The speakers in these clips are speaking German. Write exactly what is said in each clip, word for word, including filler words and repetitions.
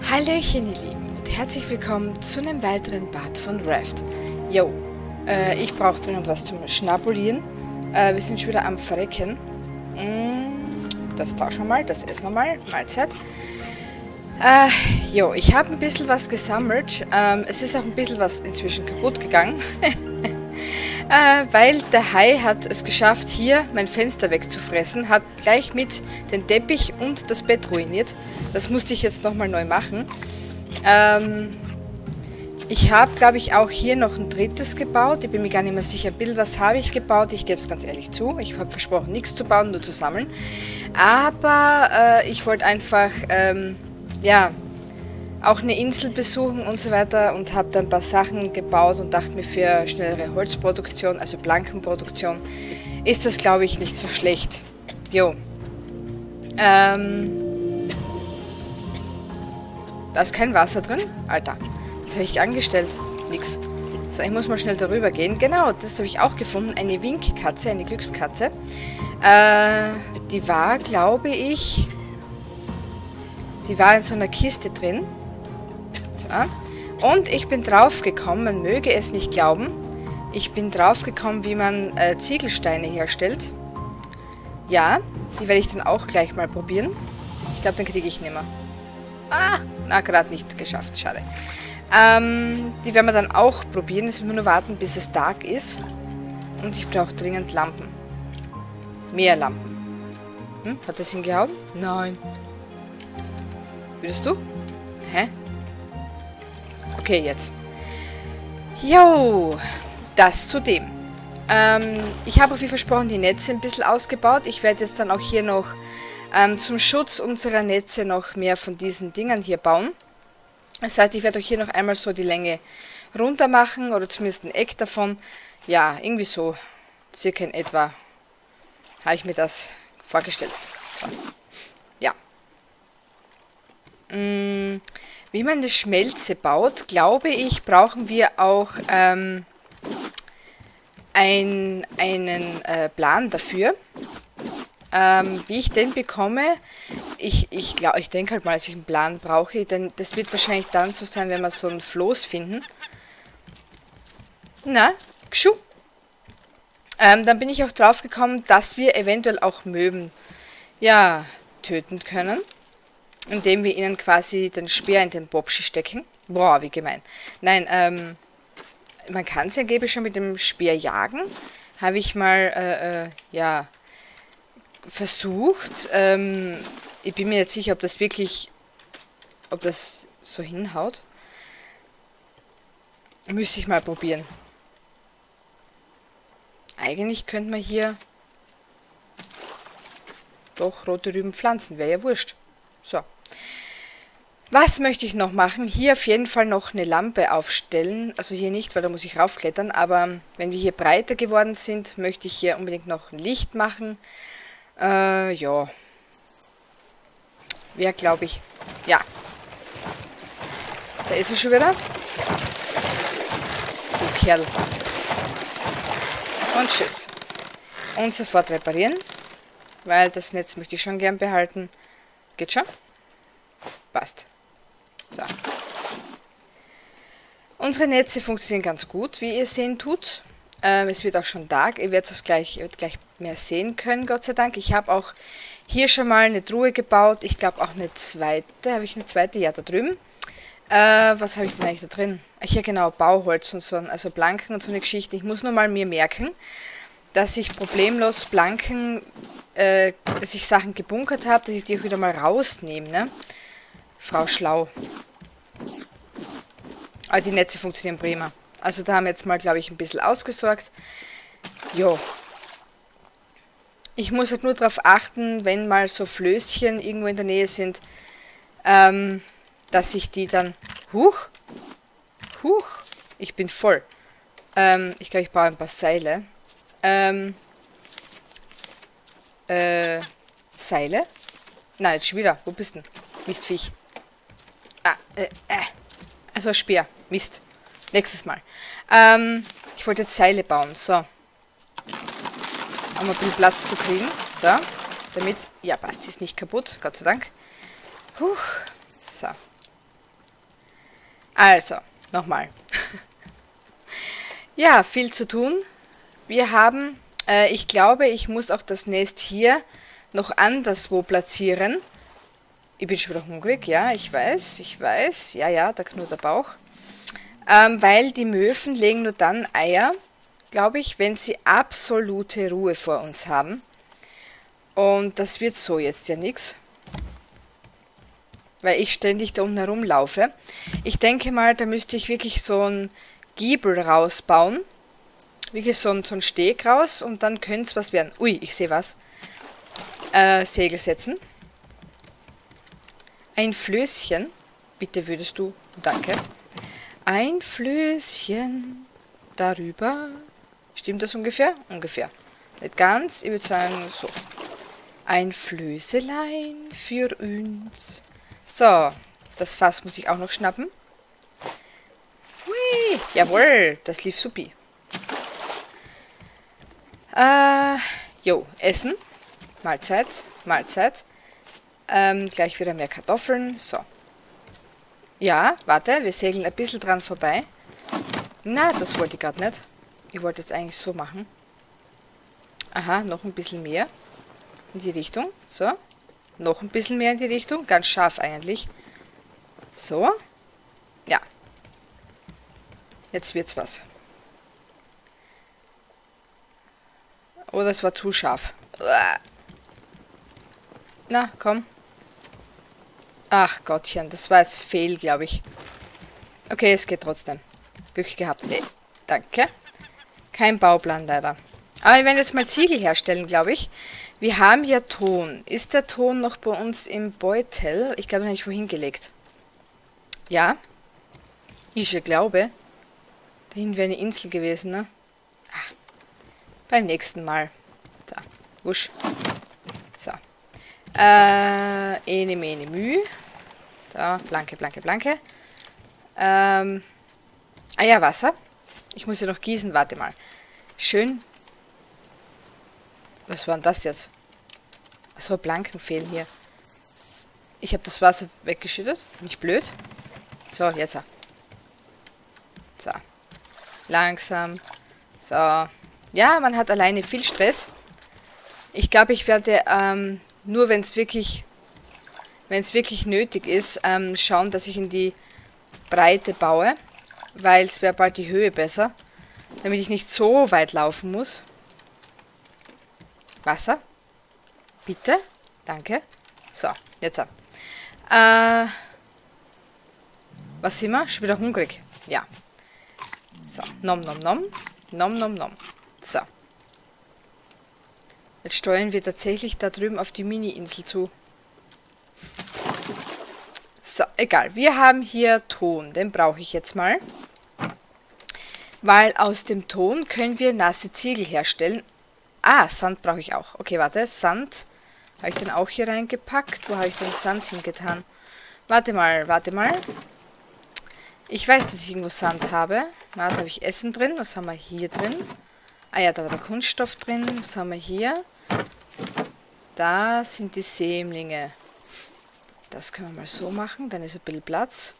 Hallöchen ihr Lieben und herzlich willkommen zu einem weiteren Part von Raft. Jo, äh, ich brauche dringend was zum Schnabulieren. Äh, wir sind schon wieder am Verrecken. Mm, das tauschen wir mal, das essen wir mal. Mahlzeit. Äh, jo, ich habe ein bisschen was gesammelt. Ähm, es ist auch ein bisschen was inzwischen kaputt gegangen. äh, weil der Hai hat es geschafft, hier mein Fenster wegzufressen. Hat gleich mit den Teppich und das Bett ruiniert. Das musste ich jetzt nochmal neu machen. Ähm, ich habe, glaube ich, auch hier noch ein drittes gebaut. Ich bin mir gar nicht mehr sicher. Ein bisschen was habe ich gebaut. Ich gebe es ganz ehrlich zu. Ich habe versprochen, nichts zu bauen, nur zu sammeln. Aber äh, ich wollte einfach, ähm, ja, auch eine Insel besuchen und so weiter. Und habe dann ein paar Sachen gebaut und dachte mir, für schnellere Holzproduktion, also Plankenproduktion, ist das, glaube ich, nicht so schlecht. Jo. Ähm... Da ist kein Wasser drin. Alter, was habe ich angestellt? Nix. So, ich muss mal schnell darüber gehen. Genau, das habe ich auch gefunden. Eine Winkkatze, eine Glückskatze. Äh, die war, glaube ich... Die war in so einer Kiste drin. So. Und ich bin drauf gekommen, man möge es nicht glauben, ich bin drauf gekommen, wie man äh, Ziegelsteine herstellt. Ja, die werde ich dann auch gleich mal probieren. Ich glaube, den kriege ich nicht mehr. Ah, na, gerade nicht geschafft. Schade. Ähm, die werden wir dann auch probieren. Jetzt müssen wir nur warten, bis es Tag ist. Und ich brauche dringend Lampen. Mehr Lampen. Hm? Hat das hingehauen? Nein. Würdest du? Hä? Okay, jetzt. Jo, das zu dem. Ähm, ich habe auch wie versprochen die Netze ein bisschen ausgebaut. Ich werde jetzt dann auch hier noch Ähm, zum Schutz unserer Netze noch mehr von diesen Dingern hier bauen. Das heißt, ich werde euch hier noch einmal so die Länge runter machen, oder zumindest ein Eck davon. Ja, irgendwie so, circa in etwa, habe ich mir das vorgestellt. So. Ja. Mm, wie man eine Schmelze baut, glaube ich, brauchen wir auch ähm, ein, einen äh, Plan dafür. Ähm, wie ich den bekomme, ich, ich glaube, ich denke halt mal, dass ich einen Plan brauche, denn das wird wahrscheinlich dann so sein, wenn wir so ein Floß finden. Na, gschu. Ähm, dann bin ich auch drauf gekommen, dass wir eventuell auch Möwen, ja, töten können, indem wir ihnen quasi den Speer in den Bobschi stecken. Boah, wie gemein. Nein, ähm, man kann es angeblich schon mit dem Speer jagen. Habe ich mal, äh, äh, ja... versucht. Ähm, ich bin mir nicht sicher, ob das wirklich, ob das so hinhaut. Müsste ich mal probieren. Eigentlich könnte man hier doch rote Rüben pflanzen. Wäre ja wurscht. So. Was möchte ich noch machen? Hier auf jeden Fall noch eine Lampe aufstellen. Also hier nicht, weil da muss ich raufklettern. Aber wenn wir hier breiter geworden sind, möchte ich hier unbedingt noch ein Licht machen. Äh, ja. Wer glaube ich? Ja. Da ist er schon wieder. Du Kerl. Und tschüss. Und sofort reparieren. Weil das Netz möchte ich schon gern behalten. Geht schon? Passt. So. Unsere Netze funktionieren ganz gut, wie ihr sehen tut. Ähm, es wird auch schon Tag. Ihr werdet es gleich, ihr werdet gleich mehr sehen können, Gott sei Dank. Ich habe auch hier schon mal eine Truhe gebaut. Ich glaube auch eine zweite. Habe ich eine zweite? Ja, da drüben. Äh, was habe ich denn eigentlich da drin? Ach ja, genau, Bauholz und so, also Planken und so eine Geschichte. Ich muss nur mal mir merken, dass ich problemlos Planken, äh, dass ich Sachen gebunkert habe, dass ich die auch wieder mal rausnehme, ne? Frau Schlau. Aber die Netze funktionieren prima. Also da haben wir jetzt mal, glaube ich, ein bisschen ausgesorgt. Jo. Ich muss halt nur darauf achten, wenn mal so Flößchen irgendwo in der Nähe sind, ähm, dass ich die dann... Huch! Huch! Ich bin voll. Ähm, ich glaube, ich brauche ein paar Seile. Ähm, äh, Seile? Nein, jetzt schon wieder. Wo bist du denn? Mistviech. Ah, äh, äh. Also Speer. Mist. Nächstes Mal. Ähm, ich wollte jetzt Seile bauen. So. Um ein bisschen Platz zu kriegen. So. Damit. Ja, passt. Sie ist nicht kaputt. Gott sei Dank. Huch. So. Also, nochmal. Ja, viel zu tun. Wir haben, äh, ich glaube, ich muss auch das Nest hier noch anderswo platzieren. Ich bin schon wieder hungrig, ja, ich weiß, ich weiß. Ja, ja, da knurrt der Bauch. Ähm, weil die Möwen legen nur dann Eier, glaube ich, wenn sie absolute Ruhe vor uns haben. Und das wird so jetzt ja nichts. Weil ich ständig da unten herumlaufe. Ich denke mal, da müsste ich wirklich so ein Giebel rausbauen. Wirklich so ein, so ein Steg raus und dann könnte es was werden. Ui, ich sehe was. Äh, Segel setzen. Ein Flößchen. Bitte würdest du. Danke. Ein Flößchen darüber. Stimmt das ungefähr? Ungefähr. Nicht ganz, ich würde sagen so. Ein Flößelein für uns. So, das Fass muss ich auch noch schnappen. Hui, jawohl, das lief supi. Äh, jo, Essen. Mahlzeit, Mahlzeit. Ähm, gleich wieder mehr Kartoffeln. So. Ja, warte, wir segeln ein bisschen dran vorbei. Na, das wollte ich gerade nicht. Ich wollte jetzt eigentlich so machen. Aha, noch ein bisschen mehr in die Richtung. So. Noch ein bisschen mehr in die Richtung. Ganz scharf eigentlich. So. Ja. Jetzt wird's was. Oh, das war zu scharf. Na, komm. Ach Gottchen, das war jetzt Fehl, glaube ich. Okay, es geht trotzdem. Glück gehabt. Hey, danke. Kein Bauplan leider. Aber wir werden jetzt mal Ziegel herstellen, glaube ich. Wir haben ja Ton. Ist der Ton noch bei uns im Beutel? Ich glaube, den habe ich vorhin gelegt. Ja. Ich glaube. Dahin wäre eine Insel gewesen, ne? Ah. Beim nächsten Mal. Da. Wusch. So. Äh, ene, mene, mü. Da, blanke, blanke, blanke. Ähm. Ah ja, Wasser. Ich muss ja noch gießen, warte mal. Schön. Was war denn das jetzt? Achso, Blanken fehlen hier. Ich habe das Wasser weggeschüttet. Nicht blöd. So, jetzt. So. Langsam. So. Ja, man hat alleine viel Stress. Ich glaube, ich werde ähm, nur, wenn es wirklich, wenn es wirklich nötig ist, ähm, schauen, dass ich in die Breite baue. Weil es wäre bald die Höhe besser. Damit ich nicht so weit laufen muss. Wasser. Bitte. Danke. So, jetzt. Äh, was sind wir? Schon wieder hungrig. Ja. So, nom nom nom. Nom nom nom. So. Jetzt steuern wir tatsächlich da drüben auf die Mini-Insel zu. So, egal. Wir haben hier Ton. Den brauche ich jetzt mal. Weil aus dem Ton können wir nasse Ziegel herstellen. Ah, Sand brauche ich auch. Okay, warte. Sand. Habe ich den auch hier reingepackt? Wo habe ich den Sand hingetan? Warte mal, warte mal. Ich weiß, dass ich irgendwo Sand habe. Na, da habe ich Essen drin. Was haben wir hier drin? Ah ja, da war der Kunststoff drin. Was haben wir hier? Da sind die Sämlinge. Das können wir mal so machen. Dann ist ein bisschen Platz.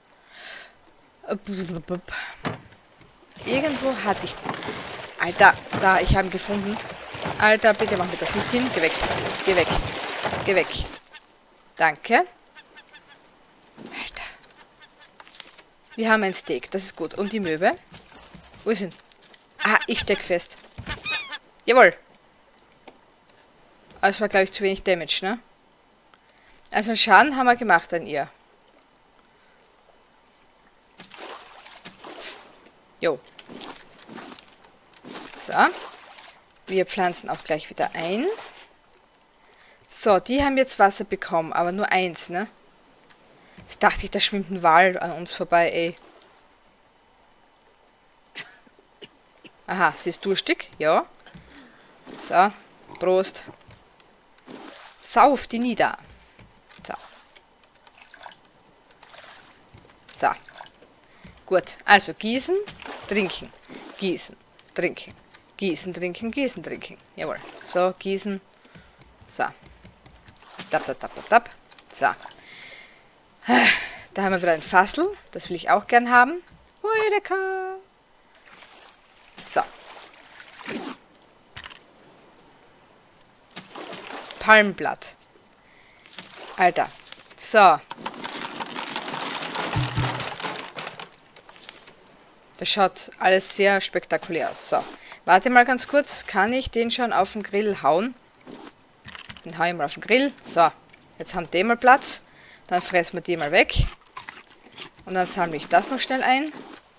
Irgendwo hatte ich... Alter, da, ich habe ihn gefunden. Alter, bitte mach mir das nicht hin. Geh weg. Geh weg. Geh weg. Danke. Alter. Wir haben ein Steak. Das ist gut. Und die Möwe? Wo ist sie? Ah, ich steck fest. Jawohl. Aber es war, glaube ich, zu wenig Damage, ne? Also einen Schaden haben wir gemacht an ihr. Jo. So. Wir pflanzen auch gleich wieder ein. So, die haben jetzt Wasser bekommen, aber nur eins, ne? Jetzt dachte ich, da schwimmt ein Wal an uns vorbei, ey. Aha, sie ist durstig, ja. So, Prost. Sauf die nieder. So. So. Gut, also gießen, trinken, gießen, trinken, gießen, trinken, gießen, trinken. Jawohl. So, gießen. So. Tap, tap, tap, tap, tap. So. da haben wir wieder ein Fassel. Das will ich auch gern haben. Heureka! So. Palmblatt. Alter. So. Das schaut alles sehr spektakulär aus. So. Warte mal ganz kurz. Kann ich den schon auf den Grill hauen? Den hau ich mal auf den Grill. So. Jetzt haben die mal Platz. Dann fressen wir die mal weg. Und dann sammle ich das noch schnell ein.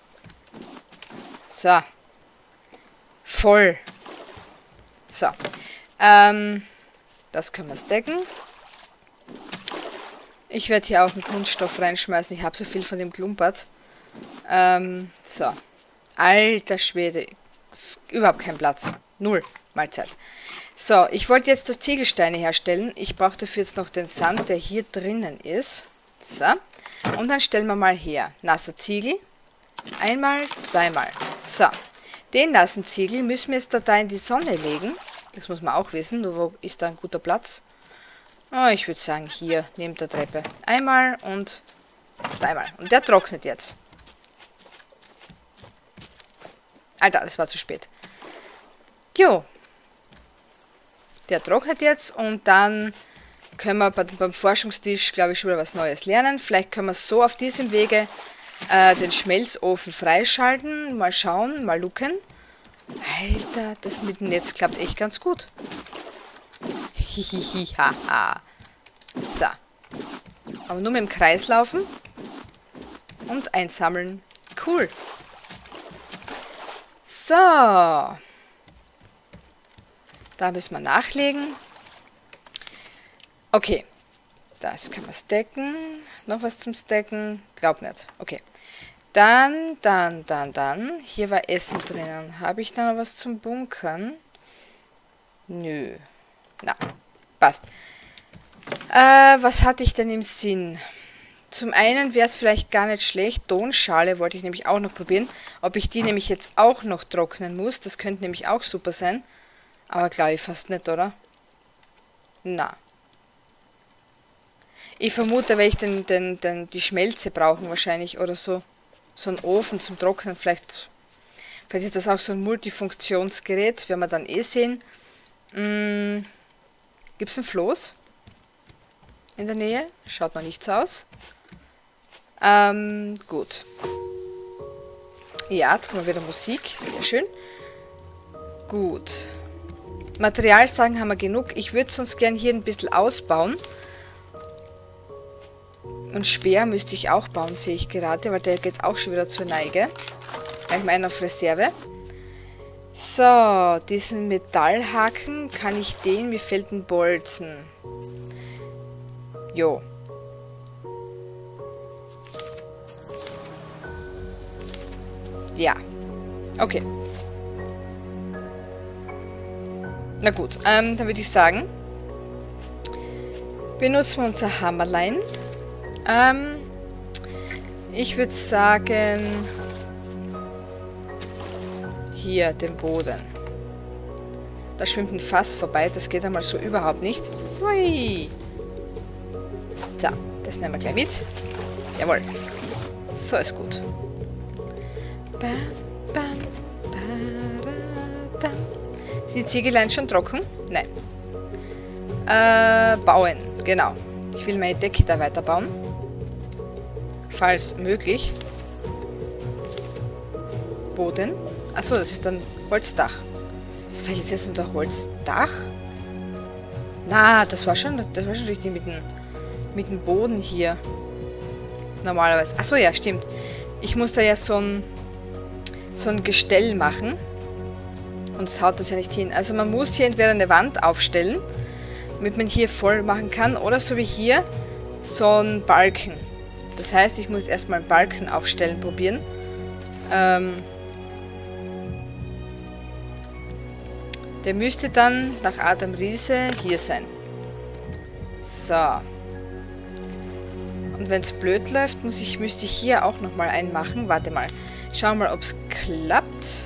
So. Voll. So. Ähm, das können wir stacken. Ich werde hier auch einen Kunststoff reinschmeißen. Ich habe so viel von dem Klumpert. Ähm, so. Alter Schwede. Überhaupt kein Platz. Null. Mahlzeit. So, ich wollte jetzt die Ziegelsteine herstellen. Ich brauche dafür jetzt noch den Sand, der hier drinnen ist. So. Und dann stellen wir mal her. Nasser Ziegel. Einmal, zweimal. So. Den nassen Ziegel müssen wir jetzt da in die Sonne legen. Das muss man auch wissen. Nur wo ist da ein guter Platz? Oh, ich würde sagen, hier, neben der Treppe. Einmal und zweimal. Und der trocknet jetzt. Alter, das war zu spät. Jo. Der trocknet jetzt und dann können wir beim Forschungstisch, glaube ich, schon wieder was Neues lernen. Vielleicht können wir so auf diesem Wege äh, den Schmelzofen freischalten. Mal schauen, mal lucken. Alter, das mit dem Netz klappt echt ganz gut. Hihihi, haha. So. Aber nur mit dem Kreis laufen. Und einsammeln. Cool. So. Da müssen wir nachlegen. Okay. Das können wir stacken. Noch was zum Stacken? Glaub nicht. Okay. Dann, dann, dann, dann. Hier war Essen drinnen. Habe ich da noch was zum Bunkern? Nö. Na, passt. Äh, was hatte ich denn im Sinn? Zum einen wäre es vielleicht gar nicht schlecht. Tonschale wollte ich nämlich auch noch probieren. Ob ich die nämlich jetzt auch noch trocknen muss. Das könnte nämlich auch super sein. Aber glaube ich fast nicht, oder? Na. Ich vermute, weil ich den, den, den, die Schmelze brauchen wahrscheinlich oder so. So einen Ofen zum Trocknen. Vielleicht, vielleicht ist das auch so ein Multifunktionsgerät. Werden wir dann eh sehen. Hm, gibt es ein Floß in der Nähe? Schaut noch nicht so aus. Ähm, gut. Ja, jetzt kommen wir wieder Musik. Sehr schön. Gut. Materialsachen haben wir genug. Ich würde sonst gern hier ein bisschen ausbauen. Und Speer müsste ich auch bauen, sehe ich gerade, weil der geht auch schon wieder zur Neige. Ich meine auf Reserve. So, diesen Metallhaken, kann ich den, mir fehlt ein Bolzen. Jo. Ja. Okay. Na gut, ähm, dann würde ich sagen, benutzen wir unser Hammerlein. Ähm, ich würde sagen, hier den Boden. Da schwimmt ein Fass vorbei, das geht einmal so überhaupt nicht. Hui. So, das nehmen wir gleich mit. Jawohl. So ist gut. Sind die Ziegeleien schon trocken? Nein. Äh, bauen, genau. Ich will meine Decke da weiterbauen. Falls möglich. Boden. Achso, das ist dann Holzdach. Das fällt jetzt unter Holzdach? Na, das war schon, das war schon richtig mit dem, mit dem Boden hier. Normalerweise. Achso, ja, stimmt. Ich muss da ja so ein, so ein Gestell machen. Und das haut das ja nicht hin. Also man muss hier entweder eine Wand aufstellen, damit man hier voll machen kann, oder so wie hier, so ein Balken. Das heißt, ich muss erstmal einen Balken aufstellen, probieren. Ähm, der müsste dann nach Adam Riese hier sein. So. Und wenn es blöd läuft, muss ich, müsste ich hier auch nochmal einen machen. Warte mal. Schauen wir mal, ob es klappt.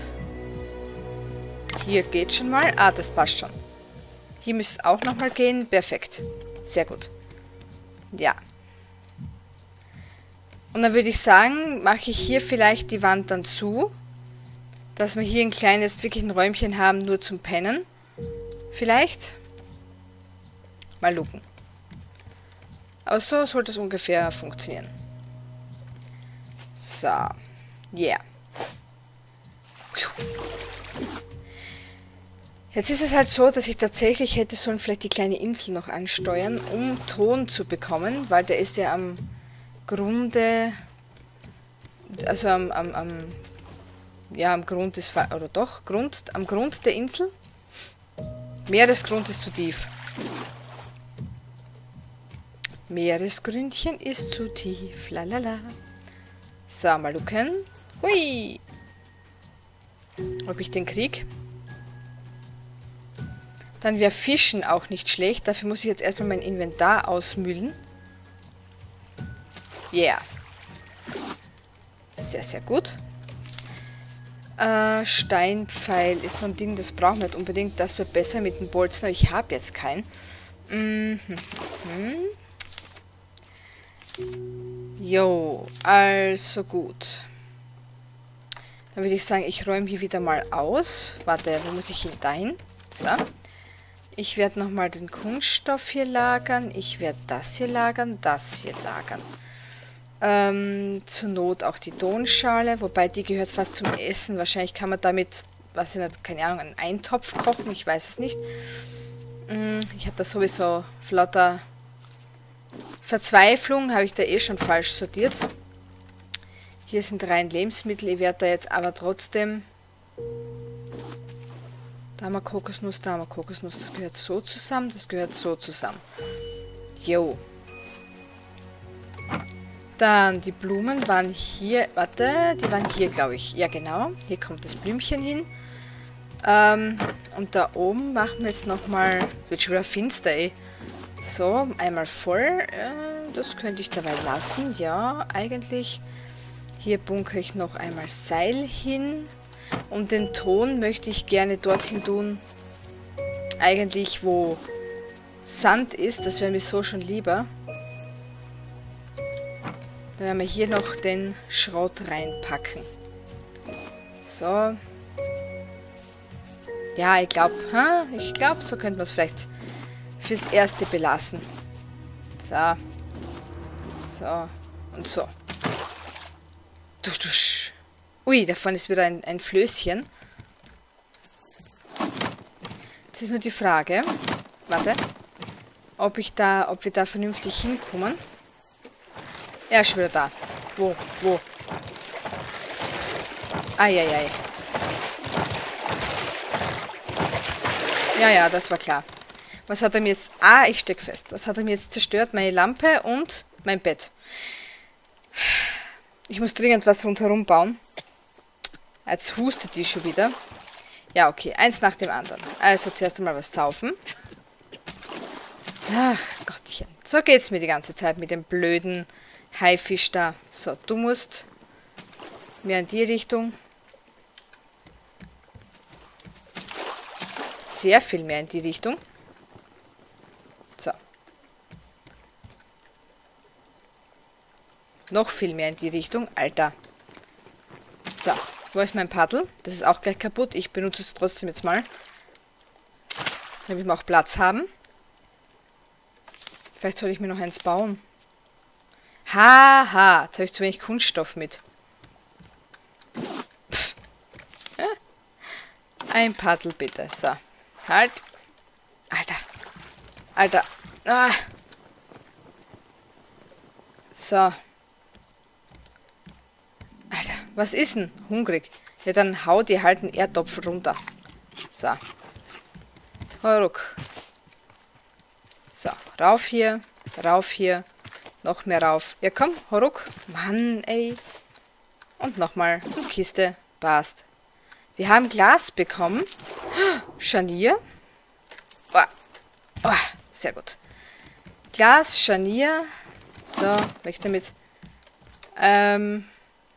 Hier geht schon mal. Ah, das passt schon. Hier müsste es auch nochmal gehen. Perfekt. Sehr gut. Ja. Und dann würde ich sagen, mache ich hier vielleicht die Wand dann zu. Dass wir hier ein kleines, wirklich ein Räumchen haben, nur zum Pennen. Vielleicht. Mal gucken. Aber so sollte es ungefähr funktionieren. So. Yeah. Jetzt ist es halt so, dass ich tatsächlich hätte sollen vielleicht die kleine Insel noch ansteuern, um Ton zu bekommen, weil der ist ja am Grunde, also am, am, am ja, am Grund des, oder doch, Grund, am Grund der Insel. Meeresgrund ist zu tief. Meeresgründchen ist zu tief, lalala. So, mal gucken. Hui! Ob ich den krieg? Dann wäre Fischen auch nicht schlecht. Dafür muss ich jetzt erstmal mein Inventar ausmüllen. Yeah. Sehr, sehr gut. Äh, Steinpfeil ist so ein Ding, das brauchen wir nicht unbedingt. Das wird besser mit dem Bolzen, aber ich habe jetzt keinen. Mhm. Jo, also gut. Dann würde ich sagen, ich räume hier wieder mal aus. Warte, wo muss ich hin? Dahin. So. Ich werde nochmal den Kunststoff hier lagern. Ich werde das hier lagern, das hier lagern. Ähm, zur Not auch die Tonschale, wobei die gehört fast zum Essen. Wahrscheinlich kann man damit, weiß ich nicht, keine Ahnung, einen Eintopf kochen, ich weiß es nicht. Ich habe da sowieso flotter Verzweiflung, habe ich da eh schon falsch sortiert. Hier sind rein Lebensmittel, ich werde da jetzt aber trotzdem... Da haben wir Kokosnuss, da haben wir Kokosnuss, das gehört so zusammen, das gehört so zusammen. Jo. Dann die Blumen waren hier, warte, die waren hier, glaube ich. Ja, genau. Hier kommt das Blümchen hin. Ähm, und da oben machen wir jetzt nochmal, wird schon wieder finster, ey. So, einmal voll. Äh, das könnte ich dabei lassen, ja, eigentlich. Hier bunkere ich noch einmal Seil hin. Und den Ton möchte ich gerne dorthin tun. Eigentlich, wo Sand ist, das wäre mir so schon lieber. Dann werden wir hier noch den Schrott reinpacken. So. Ja, ich glaube, ich glaube, so könnte man es vielleicht fürs Erste belassen. So. So. Und so. Dusch, dusch. Ui, da vorne ist wieder ein, ein Flößchen. Jetzt ist nur die Frage, warte, ob ich da, ob wir da vernünftig hinkommen. Er ist schon wieder da. Wo? Wo? Eieiei. Ja, ja, das war klar. Was hat er mir jetzt... Ah, ich stecke fest. Was hat er mir jetzt zerstört? Meine Lampe und mein Bett. Ich muss dringend was rundherum bauen. Jetzt hustet die schon wieder. Ja, okay. Eins nach dem anderen. Also zuerst einmal was saufen. Ach, Gottchen. So geht's mir die ganze Zeit mit dem blöden Haifisch da. So, du musst mehr in die Richtung. Sehr viel mehr in die Richtung. So. Noch viel mehr in die Richtung. Alter. So. Wo ist mein Paddel? Das ist auch gleich kaputt. Ich benutze es trotzdem jetzt mal. Damit wir auch Platz haben. Vielleicht soll ich mir noch eins bauen. Haha, jetzt habe ich zu wenig Kunststoff mit. Pff. Ein Paddel bitte. So. Halt. Alter. Alter. Ah. So. Alter, was ist denn? Hungrig. Ja, dann hau die halt einen Erdtopf runter. So. Ruck. So, rauf hier. Rauf hier. Noch mehr rauf. Ja, komm, ruck. Mann, ey. Und nochmal. Und Kiste. Passt. Wir haben Glas bekommen. Scharnier. Oh. Oh, sehr gut. Glas, Scharnier. So, weg damit. Ähm.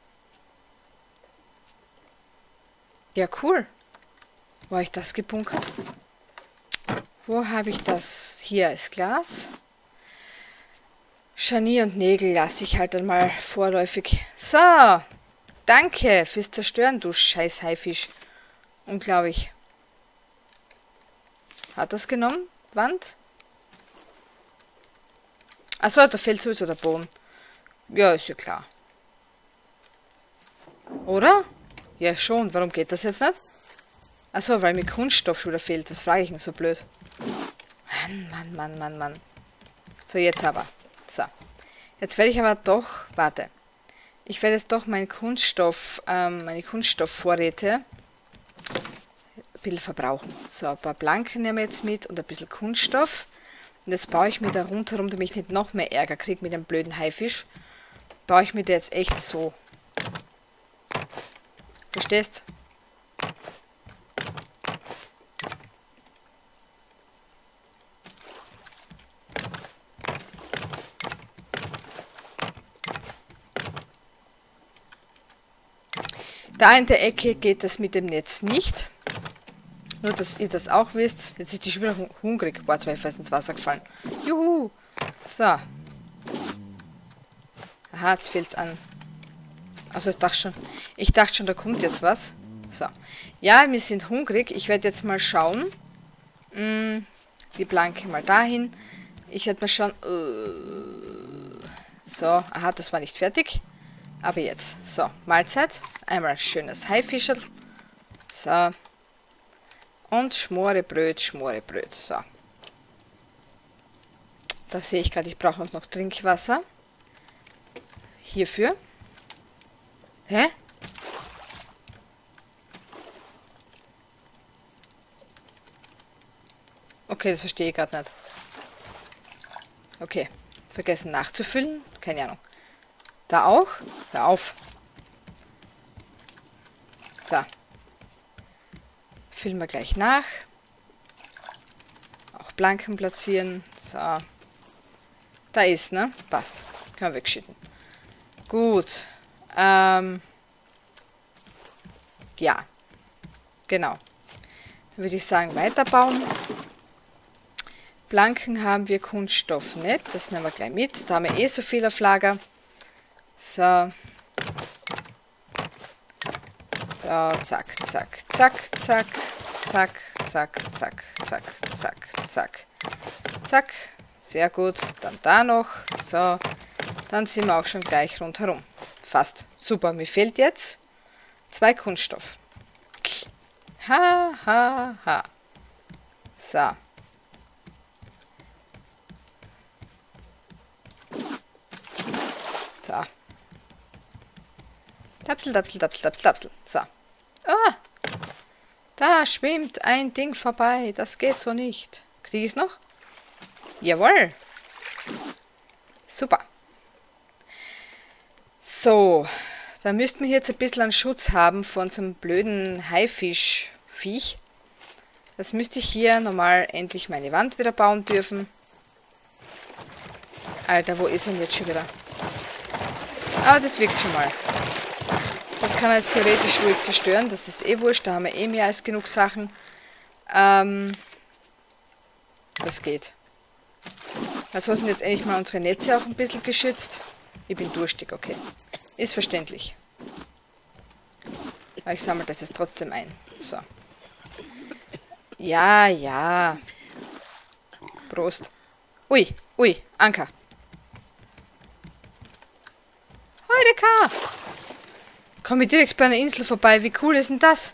Ja, cool. Wo habe ich das gebunkert? Wo habe ich das? Hier ist Glas. Scharnier und Nägel lasse ich halt dann mal vorläufig. So, danke fürs Zerstören, du scheiß Haifisch. Unglaublich. Hat das genommen? Wand? Achso, da fehlt sowieso der Boden. Ja, ist ja klar. Oder? Ja, schon. Warum geht das jetzt nicht? Achso, weil mir Kunststoff schon wieder fehlt. Was frage ich denn so blöd? Mann, Mann, Mann, Mann, Mann. So, jetzt aber. So. Jetzt werde ich aber doch... Warte. Ich werde jetzt doch meinen Kunststoff, ähm, meine Kunststoffvorräte ein bisschen verbrauchen. So, ein paar Blanken nehmen wir jetzt mit und ein bisschen Kunststoff. Und jetzt baue ich mir da rundherum, damit ich nicht noch mehr Ärger kriege mit dem blöden Haifisch, baue ich mir da jetzt echt so. Verstehst? Da in der Ecke geht das mit dem Netz nicht. Nur, dass ihr das auch wisst. Jetzt ist die schon wieder hungrig. Boah, zwei fast ins Wasser gefallen. Juhu! So. Aha, jetzt fehlt es an. Also ich dachte schon, ich dachte schon, da kommt jetzt was. So. Ja, wir sind hungrig. Ich werde jetzt mal schauen. Hm, die Blanke mal dahin. Ich werde mal schauen. So, aha, das war nicht fertig. Aber jetzt. So, Mahlzeit. Einmal schönes Haifischerl. So. Und Schmorebröt, Schmorebröt. So. Da sehe ich gerade, ich brauche noch Trinkwasser. Hierfür. Hä? Okay, das verstehe ich gerade nicht. Okay. Vergessen nachzufüllen. Keine Ahnung. Da auch? Hör auf. So. Füllen wir gleich nach. Auch Blanken platzieren. So. Da ist, ne? Passt. Können wir wegschütten. Gut. Ähm. Ja. Genau. Dann würde ich sagen, weiterbauen. Blanken haben wir, Kunststoff nicht. Das nehmen wir gleich mit. Da haben wir eh so viel auf Lager. So. So, zack, zack, zack, zack, zack, zack, zack, zack, zack, zack, zack. Sehr gut. Dann da noch. So. Dann sind wir auch schon gleich rundherum. Fast. Super. Mir fehlt jetzt zwei Kunststoff. Ha, ha, ha. So. So. Tapsel, tapsel, tapsel, tapsel, tapsel. So. Ah! Da schwimmt ein Ding vorbei. Das geht so nicht. Kriege ich es noch? Jawohl. Super. So. Dann müssten wir jetzt ein bisschen einen Schutz haben von so einem blöden Haifisch-Viech. Jetzt müsste ich hier normal endlich meine Wand wieder bauen dürfen. Alter, wo ist er denn jetzt schon wieder? Aber das wirkt schon mal. Das kann er jetzt theoretisch ruhig zerstören. Das ist eh wurscht. Da haben wir eh mehr als genug Sachen. Ähm, das geht. Also sind jetzt endlich mal unsere Netze auch ein bisschen geschützt. Ich bin durstig, okay. Ist verständlich. Aber ich sammle das jetzt trotzdem ein. So. Ja, ja. Prost. Ui, ui, Anker. Heureka! Komme ich direkt bei einer Insel vorbei. Wie cool ist denn das?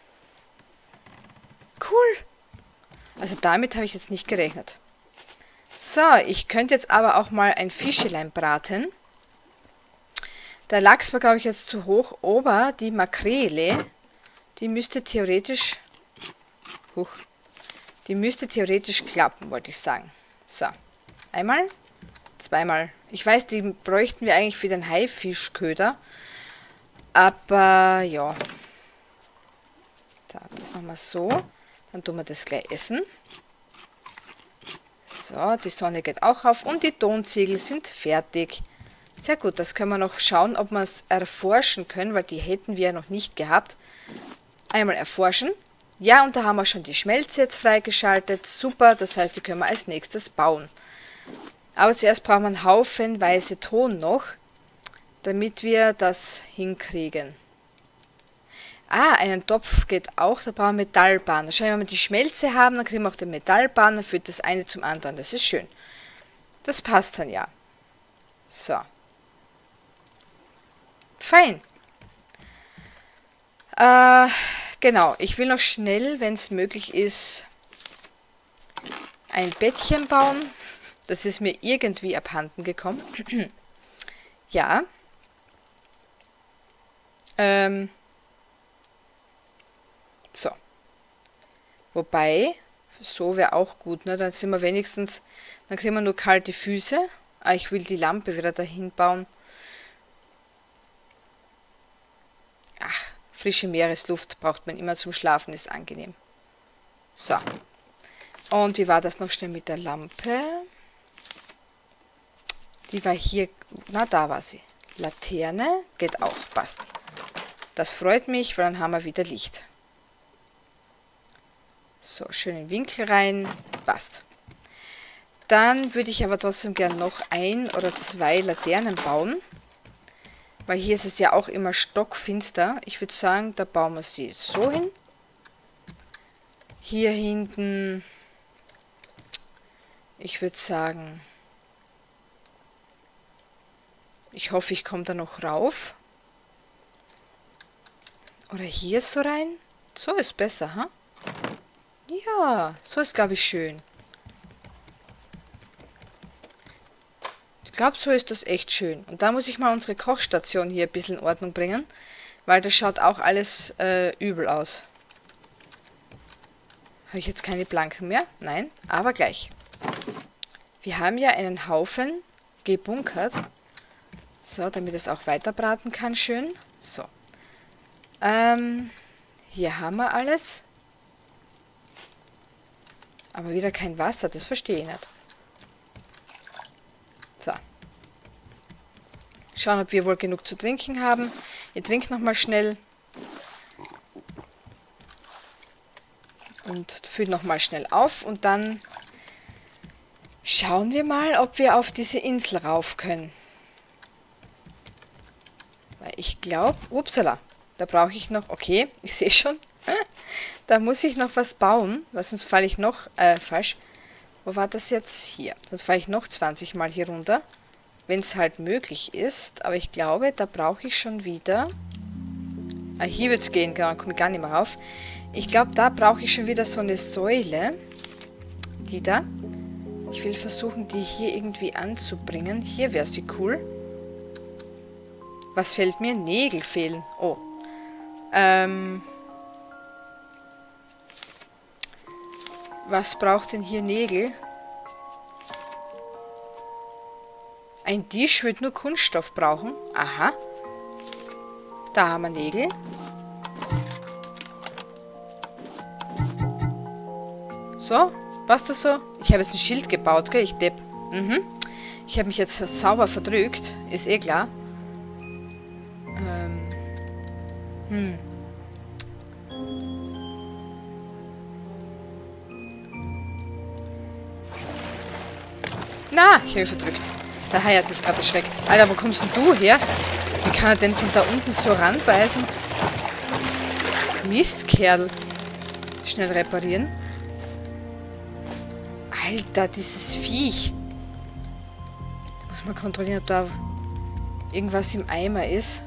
Cool. Also damit habe ich jetzt nicht gerechnet. So, ich könnte jetzt aber auch mal ein Fischelein braten. Der Lachs war, glaube ich, jetzt zu hoch. Aber die Makrele, die müsste theoretisch... Huch. Die müsste theoretisch klappen, wollte ich sagen. So. Einmal. Zweimal. Ich weiß, die bräuchten wir eigentlich für den Haifischköder. Aber, ja. So, das machen wir so. Dann tun wir das gleich essen. So, die Sonne geht auch auf. Und die Tonziegel sind fertig. Sehr gut, das können wir noch schauen, ob wir es erforschen können, weil die hätten wir ja noch nicht gehabt. Einmal erforschen. Ja, und da haben wir schon die Schmelze jetzt freigeschaltet. Super, das heißt, die können wir als nächstes bauen. Aber zuerst brauchen wir einen Haufen weiße Ton noch, damit wir das hinkriegen. Ah, einen Topf geht auch, da brauchen wir Metallbahn. Wahrscheinlich, wenn wir die Schmelze haben, dann kriegen wir auch den Metallbahn, dann führt das eine zum anderen. Das ist schön. Das passt dann ja. So. Fein. Äh, genau, ich will noch schnell, wenn es möglich ist, ein Bettchen bauen. Das ist mir irgendwie abhanden gekommen. Ja. Ähm. So. Wobei, so wäre auch gut, ne? Dann sind wir wenigstens, dann kriegen wir nur kalte Füße. Ah, ich will die Lampe wieder dahin bauen. Ach, frische Meeresluft braucht man immer zum Schlafen, ist angenehm. So. Und wie war das noch schnell mit der Lampe? Die war hier, na da war sie. Laterne, geht auch, passt. Das freut mich, weil dann haben wir wieder Licht. So, schönen Winkel rein, passt. Dann würde ich aber trotzdem gern noch ein oder zwei Laternen bauen. Weil hier ist es ja auch immer stockfinster. Ich würde sagen, da bauen wir sie so hin. Hier hinten, ich würde sagen, ich hoffe, ich komme da noch rauf. Oder hier so rein. So ist besser, ha? Ja, so ist, glaube ich, schön. Ich glaube, so ist das echt schön. Und da muss ich mal unsere Kochstation hier ein bisschen in Ordnung bringen, weil das schaut auch alles äh, übel aus. Habe ich jetzt keine Planken mehr? Nein, aber gleich. Wir haben ja einen Haufen gebunkert. So, damit es auch weiter braten kann, schön. So. Ähm, hier haben wir alles. Aber wieder kein Wasser, das verstehe ich nicht. So. Schauen, ob wir wohl genug zu trinken haben. Ihr trinkt nochmal schnell. Und füllt nochmal schnell auf. Und dann schauen wir mal, ob wir auf diese Insel rauf können. Weil ich glaube, upsala, da brauche ich noch, okay, ich sehe schon. Da muss ich noch was bauen, weil sonst falle ich noch, äh, falsch. Wo war das jetzt? Hier. Sonst falle ich noch zwanzig Mal hier runter. Wenn es halt möglich ist. Aber ich glaube, da brauche ich schon wieder... Ah, hier wird es gehen, genau, komme ich gar nicht mehr rauf. Ich glaube, da brauche ich schon wieder so eine Säule. Die da. Ich will versuchen, die hier irgendwie anzubringen. Hier wäre sie cool. Was fehlt mir? Nägel fehlen. Oh. Ähm... Was braucht denn hier Nägel? Ein Tisch wird nur Kunststoff brauchen. Aha. Da haben wir Nägel. So, passt das so? Ich habe jetzt ein Schild gebaut, gell? Ich depp. Mhm. Ich habe mich jetzt sauber verdrückt. Ist eh klar. Ähm. Hm. Na, ich habe mich verdrückt. Der Hai hat mich gerade erschreckt. Alter, wo kommst denn du her? Wie kann er denn von da unten so ranbeißen? Mistkerl. Schnell reparieren. Alter, dieses Viech. Muss mal kontrollieren, ob da irgendwas im Eimer ist.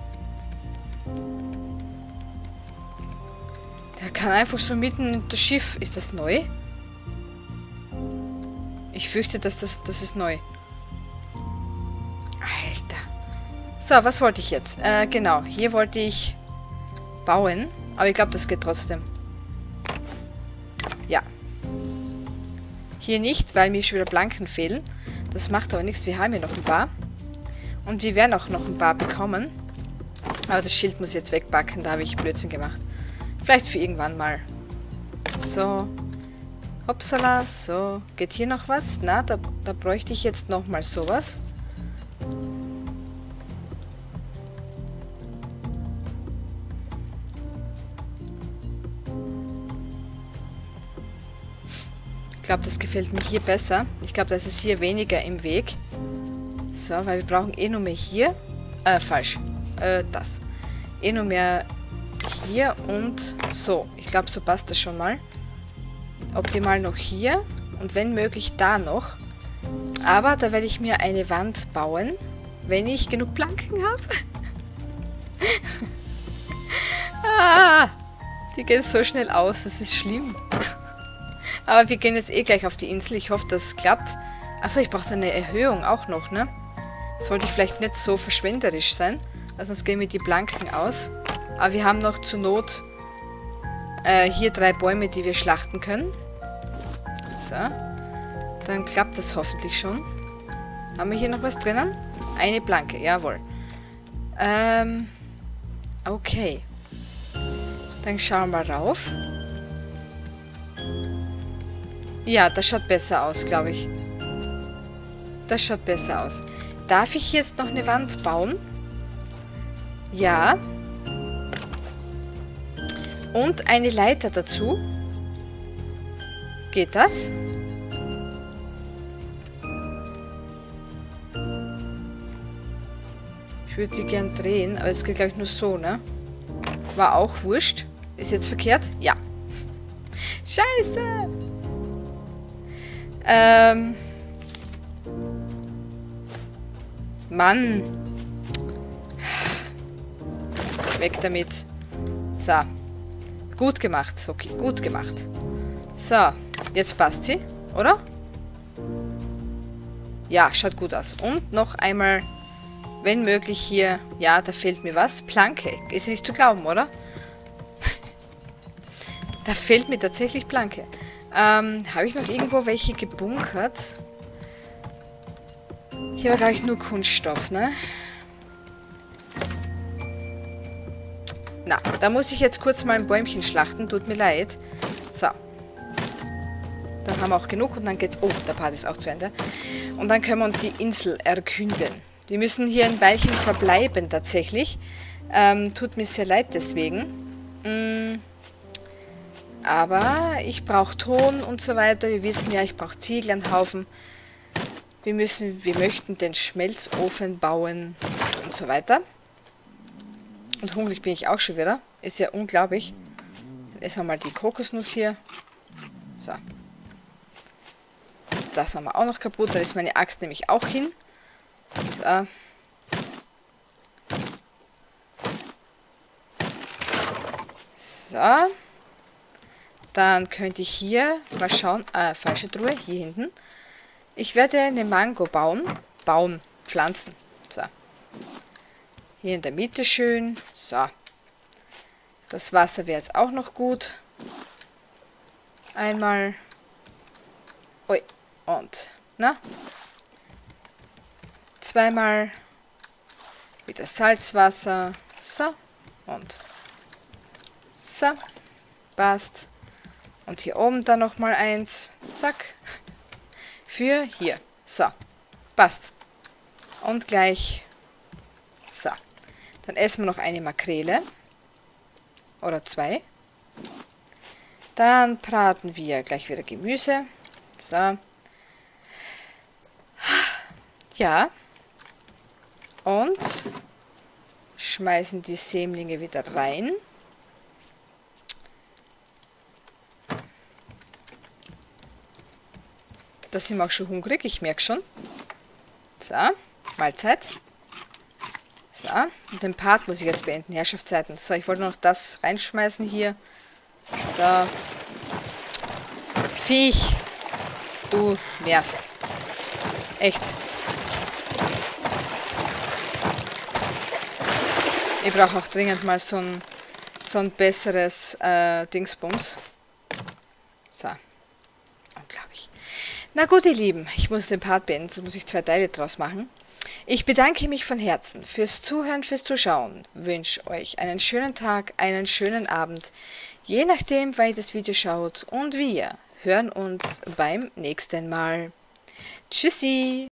Der kann einfach so mitten in das Schiff. Ist das neu? Ich fürchte, dass das, das ist neu. Alter. So, was wollte ich jetzt? Äh, genau. Hier wollte ich bauen. Aber ich glaube, das geht trotzdem. Ja. Hier nicht, weil mir schon wieder Planken fehlen. Das macht aber nichts. Wir haben hier noch ein paar. Und wir werden auch noch ein paar bekommen. Aber das Schild muss ich jetzt wegpacken. Da habe ich Blödsinn gemacht. Vielleicht für irgendwann mal. So. Hopsala, so. Geht hier noch was? Na, da, da bräuchte ich jetzt nochmal sowas. Ich glaube, das gefällt mir hier besser. Ich glaube, das ist hier weniger im Weg. So, weil wir brauchen eh nur mehr hier. Äh, falsch. Äh, das. Eh nur mehr hier und so. Ich glaube, so passt das schon mal. Optimal noch hier. Und wenn möglich da noch. Aber da werde ich mir eine Wand bauen, wenn ich genug Planken habe. Ah, die geht so schnell aus, das ist schlimm. Aber wir gehen jetzt eh gleich auf die Insel. Ich hoffe, das klappt. Achso, ich brauche eine Erhöhung auch noch, ne? Sollte ich vielleicht nicht so verschwenderisch sein. Also sonst gehen mir die Planken aus. Aber wir haben noch zur Not äh, hier drei Bäume, die wir schlachten können. So. Dann klappt das hoffentlich schon. Haben wir hier noch was drinnen? Eine Planke, jawohl. Ähm, okay. Dann schauen wir rauf. Ja, das schaut besser aus, glaube ich. Das schaut besser aus. Darf ich jetzt noch eine Wand bauen? Ja. Und eine Leiter dazu. Geht das? Ich würde die gern drehen, aber es geht, glaube ich, nur so, ne? War auch wurscht. Ist jetzt verkehrt? Ja. Scheiße! Ähm. Mann. Weg damit. So. Gut gemacht, Soki. Gut gemacht. So. Jetzt passt sie, oder? Ja, schaut gut aus. Und noch einmal, wenn möglich hier... Ja, da fehlt mir was. Planke. Ist ja nicht zu glauben, oder? Da fehlt mir tatsächlich Planke. Ähm, habe ich noch irgendwo welche gebunkert? Hier war, glaube ich, nur Kunststoff, ne? Na, da muss ich jetzt kurz mal ein Bäumchen schlachten. Tut mir leid. So. Dann haben wir auch genug und dann geht's... Oh, der Part ist auch zu Ende. Und dann können wir uns die Insel erkünden. Wir müssen hier ein Weilchen verbleiben, tatsächlich. Ähm, tut mir sehr leid deswegen. Mm. Aber ich brauche Ton und so weiter. Wir wissen ja, ich brauche Ziegel, einen Haufen. Wir müssen, wir möchten den Schmelzofen bauen und so weiter. Und hungrig bin ich auch schon wieder. Ist ja unglaublich. Dann essen wir mal die Kokosnuss hier. So. Das haben wir auch noch kaputt. Dann ist meine Axt nämlich auch hin. So. So. Dann könnte ich hier mal schauen. Ah, falsche Truhe. Hier hinten. Ich werde eine Mango bauen. Bauen. Pflanzen. So. Hier in der Mitte schön. So. Das Wasser wäre jetzt auch noch gut. Einmal. Ui. Und. Na? Zweimal. Wieder Salzwasser. So. Und. So. Passt. Und hier oben dann nochmal eins. Zack. Für hier. So. Passt. Und gleich. So. Dann essen wir noch eine Makrele. Oder zwei. Dann braten wir gleich wieder Gemüse. So. Ja. Und schmeißen die Sämlinge wieder rein. Da sind wir auch schon hungrig, ich merke schon. So, Mahlzeit. So, und den Part muss ich jetzt beenden, Herrschaftszeiten. So, ich wollte noch das reinschmeißen hier. So. Viech. Du nervst. Echt. Ich brauche auch dringend mal so ein, so ein besseres äh, Dingsbums. So. Unglaublich. Na gut, ihr Lieben, ich muss den Part beenden, so muss ich zwei Teile draus machen. Ich bedanke mich von Herzen fürs Zuhören, fürs Zuschauen. Wünsche euch einen schönen Tag, einen schönen Abend, je nachdem, wann ihr das Video schaut. Und wir hören uns beim nächsten Mal. Tschüssi!